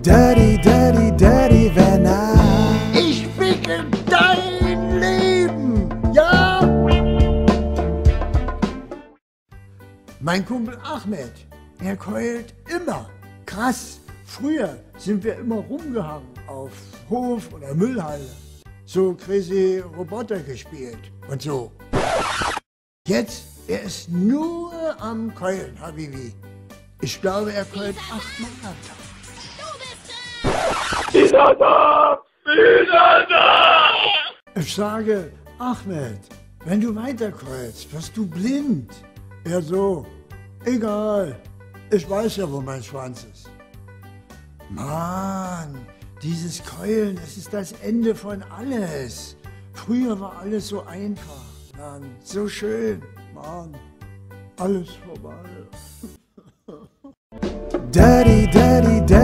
Daddy, Daddy, Daddy, wenn er... Ich ficke dein Leben, ja? Mein Kumpel Ahmed, er keult immer. Krass, früher sind wir immer rumgehangen auf Hof oder Müllhalde. So crazy Roboter gespielt und so. Jetzt, er ist nur am Keulen, Habibi. Ich glaube, er keult 8-mal am Tag. Wieder da! Wieder da! Ich sage, Ahmed, wenn du weiterkeulst, wirst du blind. Er so, egal, ich weiß ja, wo mein Schwanz ist. Mann, dieses Keulen, das ist das Ende von alles. Früher war alles so einfach, Mann, so schön, Mann, alles vorbei. Daddy, Daddy, Daddy.